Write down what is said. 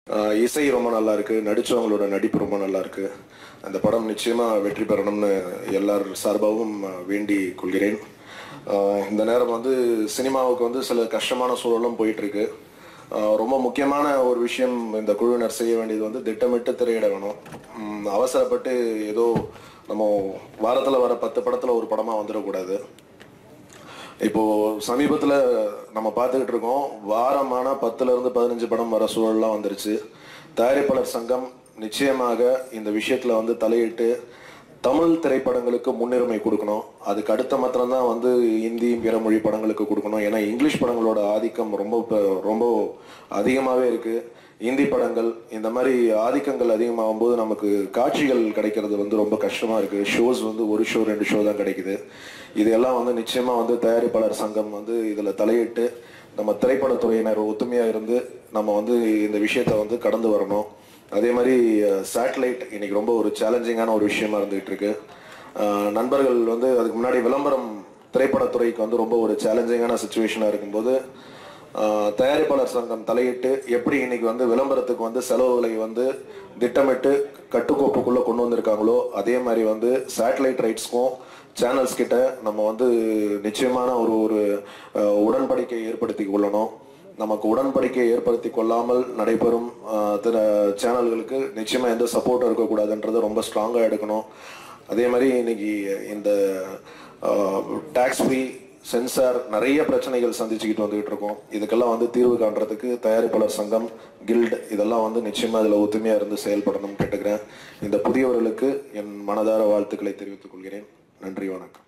இசை ரொம்ப நல்லா இருக்கு, நடிச்சவங்களோட நடிப்பு ரொம்ப நல்லா இருக்கு. அந்த படம் நிச்சயமா வெற்றி பெறணும்னு எல்லார் சார்பாகவும் வேண்டி கொள்கிறேன். இந்த நேரம் வந்து சினிமாவுக்கு வந்து சில கஷ்டமான சூழலும் போயிட்டு இருக்கு. ரொம்ப முக்கியமான ஒரு விஷயம் இந்த குழுவினர் செய்ய வேண்டியது வந்து திட்டமிட்டு திரையிட வேணும். அவசரப்பட்டு ஏதோ நம்ம வாரத்தில் வர 10 படத்தில் ஒரு படமாக வந்துடக்கூடாது. இப்போ சமீபத்தில் நம்ம பார்த்துக்கிட்டு இருக்கோம், வாரமான 10லேருந்து 15 படம் வர சூழல்லாம் வந்துருச்சு. தயாரிப்பாளர் சங்கம் நிச்சயமாக இந்த விஷயத்தில் வந்து தலையிட்டு தமிழ் திரைப்படங்களுக்கு முன்னுரிமை கொடுக்கணும். அதுக்கு அடுத்த மாத்திரம்தான் வந்து இந்தி பிற மொழி படங்களுக்கு கொடுக்கணும். ஏன்னா இங்கிலீஷ் படங்களோட ஆதிக்கம் ரொம்ப அதிகமாகவே இருக்குது. இந்தி படங்கள் இந்த மாதிரி ஆதிக்கங்கள் அதிகமாகும் போது நமக்கு காட்சிகள் கிடைக்கிறது வந்து ரொம்ப கஷ்டமாக இருக்குது. ஷோஸ் வந்து ஒரு ஷோ 2 ஷோ தான் கிடைக்குது. இதெல்லாம் வந்து நிச்சயமாக வந்து தயாரிப்பாளர் சங்கம் வந்து இதில் தலையிட்டு நம்ம திரைப்படத்துறையினர் ஒத்துமையாக இருந்து நம்ம வந்து இந்த விஷயத்தை வந்து கடந்து வரணும். அதே மாதிரி சேட்டலைட் இன்னைக்கு ரொம்ப ஒரு சேலஞ்சிங்கான ஒரு விஷயமா இருந்துகிட்டு இருக்கு. நண்பர்கள் வந்து அதுக்கு முன்னாடி விளம்பரம் திரைப்படத்துறைக்கு வந்து ரொம்ப ஒரு சேலஞ்சிங்கான சுச்சுவேஷனாக இருக்கும்போது தயாரிப்பாளர் சங்கம் தலையிட்டு எப்படி இன்னைக்கு வந்து விளம்பரத்துக்கு வந்து செலவுகளை வந்து திட்டமிட்டு கட்டுக்கோப்புக்குள்ளே கொண்டு வந்திருக்காங்களோ அதே மாதிரி வந்து சேட்டலைட் ரைட்ஸ்க்கும் சேனல்ஸ் கிட்ட நம்ம வந்து நிச்சயமான ஒரு உடன்படிக்கை ஏற்படுத்தி கொள்ளணும். நமக்கு உடன்படிக்கை ஏற்படுத்தி கொள்ளாமல் நடைபெறும் சேனல்களுக்கு நிச்சயமாக எந்த சப்போர்ட்டும் இருக்கக்கூடாதுன்றதை ரொம்ப ஸ்ட்ராங்காக எடுக்கணும். அதே மாதிரி இன்னைக்கு இந்த டாக்ஸ் ஃப்ரீ சென்சார் நிறைய பிரச்சனைகள் சந்திச்சுக்கிட்டு வந்துகிட்டு இருக்கோம். இதுக்கெல்லாம் வந்து தீர்வு காண்றதுக்கு தயாரிப்பாளர் சங்கம், கில்டு இதெல்லாம் வந்து நிச்சயமாக அதில் ஒத்துமையாக இருந்து செயல்படணும்னு கேட்டுக்கிறேன். இந்த புதியவர்களுக்கு என் மனதார வாழ்த்துக்களை தெரிவித்துக் கொள்கிறேன். நன்றி, வணக்கம்.